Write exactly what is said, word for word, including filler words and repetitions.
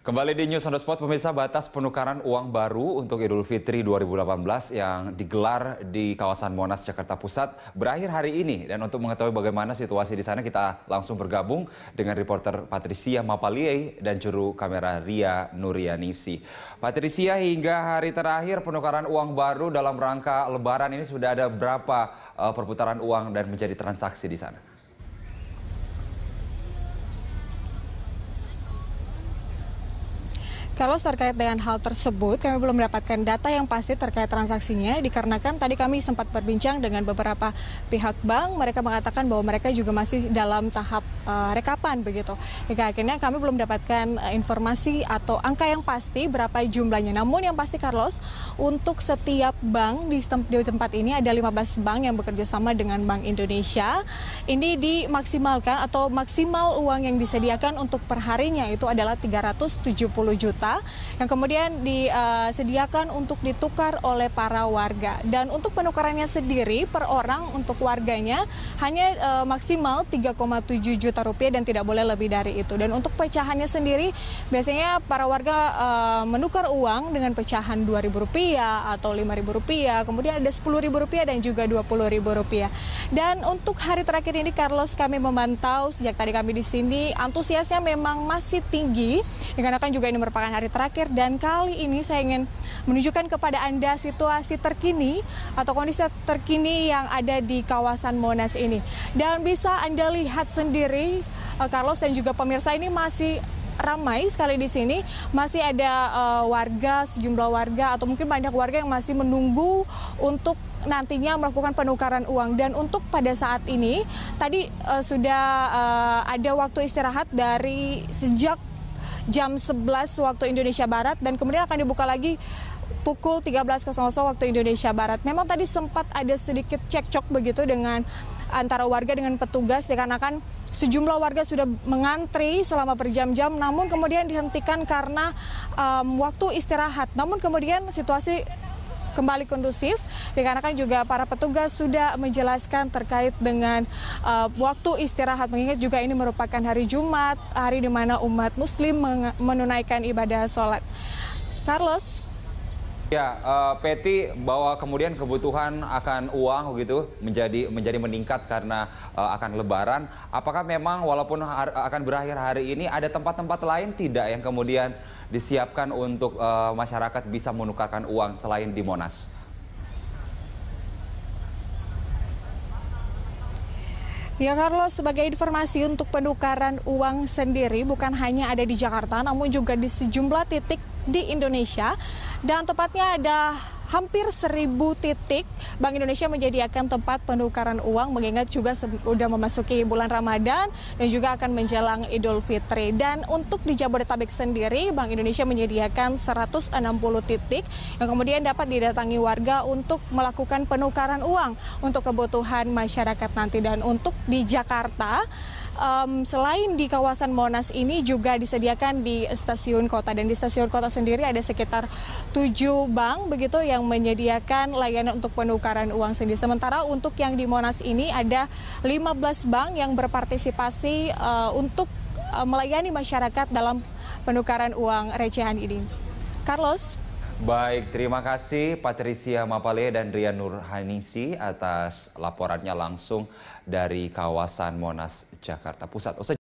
Kembali di News on the Spot, pemirsa, batas penukaran uang baru untuk Idul Fitri dua ribu delapan belas yang digelar di kawasan Monas, Jakarta Pusat berakhir hari ini. Dan untuk mengetahui bagaimana situasi di sana, kita langsung bergabung dengan reporter Patricia Mapalie dan juru kamera Ria Nurianisi. Patricia, hingga hari terakhir penukaran uang baru dalam rangka Lebaran ini sudah ada berapa uh, perputaran uang dan menjadi transaksi di sana? Kalau terkait dengan hal tersebut, kami belum mendapatkan data yang pasti terkait transaksinya, dikarenakan tadi kami sempat berbincang dengan beberapa pihak bank. Mereka mengatakan bahwa mereka juga masih dalam tahap uh, rekapan begitu. Hingga akhirnya kami belum mendapatkan uh, informasi atau angka yang pasti berapa jumlahnya. Namun yang pasti, Carlos, untuk setiap bank di, tem di tempat ini ada lima belas bank yang bekerja sama dengan Bank Indonesia. Ini dimaksimalkan atau maksimal uang yang disediakan untuk perharinya itu adalah tiga ratus tujuh puluh juta. Yang kemudian disediakan untuk ditukar oleh para warga. Dan untuk penukarannya sendiri per orang untuk warganya hanya uh, maksimal tiga koma tujuh juta rupiah dan tidak boleh lebih dari itu. Dan untuk pecahannya sendiri biasanya para warga uh, menukar uang dengan pecahan dua ribu rupiah atau lima ribu rupiah, kemudian ada sepuluh ribu rupiah dan juga dua puluh ribu rupiah. Dan untuk hari terakhir ini, Carlos, kami memantau sejak tadi kami di sini, antusiasnya memang masih tinggi, dikarenakan juga ini merupakan hari terakhir, dan kali ini saya ingin menunjukkan kepada Anda situasi terkini atau kondisi terkini yang ada di kawasan Monas ini. Dan bisa Anda lihat sendiri, Carlos dan juga pemirsa, ini masih ramai sekali di sini. Masih ada uh, warga, sejumlah warga atau mungkin banyak warga yang masih menunggu untuk nantinya melakukan penukaran uang. Dan untuk pada saat ini tadi uh, sudah uh, ada waktu istirahat dari sejak jam sebelas waktu Indonesia Barat, dan kemudian akan dibuka lagi pukul tiga belas waktu Indonesia Barat. Memang tadi sempat ada sedikit cekcok begitu dengan antara warga dengan petugas, dikarenakan sejumlah warga sudah mengantri selama berjam-jam, namun kemudian dihentikan karena um, waktu istirahat. Namun kemudian situasi kembali kondusif, dikarenakan juga para petugas sudah menjelaskan terkait dengan uh, waktu istirahat, mengingat juga ini merupakan hari Jumat, hari di mana umat Muslim menunaikan ibadah sholat. Carlos. Ya, uh, Peti, bahwa kemudian kebutuhan akan uang begitu menjadi menjadi meningkat karena uh, akan Lebaran. Apakah memang walaupun akan berakhir hari ini ada tempat-tempat lain tidak yang kemudian disiapkan untuk uh, masyarakat bisa menukarkan uang selain di Monas? Ya, Carlos, sebagai informasi untuk penukaran uang sendiri bukan hanya ada di Jakarta, namun juga di sejumlah titik di Indonesia, dan tepatnya ada hampir seribu titik. Bank Indonesia menyediakan tempat penukaran uang, mengingat juga sudah memasuki bulan Ramadan dan juga akan menjelang Idul Fitri. Dan untuk di Jabodetabek sendiri, Bank Indonesia menyediakan seratus enam puluh titik yang kemudian dapat didatangi warga untuk melakukan penukaran uang untuk kebutuhan masyarakat nanti. Dan untuk di Jakarta, Um, selain di kawasan Monas ini juga disediakan di stasiun kota, dan di stasiun kota sendiri ada sekitar tujuh bank begitu yang menyediakan layanan untuk penukaran uang sendiri. Sementara untuk yang di Monas ini ada lima belas bank yang berpartisipasi uh, untuk uh, melayani masyarakat dalam penukaran uang recehan ini. Carlos. Baik, terima kasih Patricia Mapalie dan Ria Nurianisi atas laporannya langsung dari kawasan Monas, Jakarta Pusat.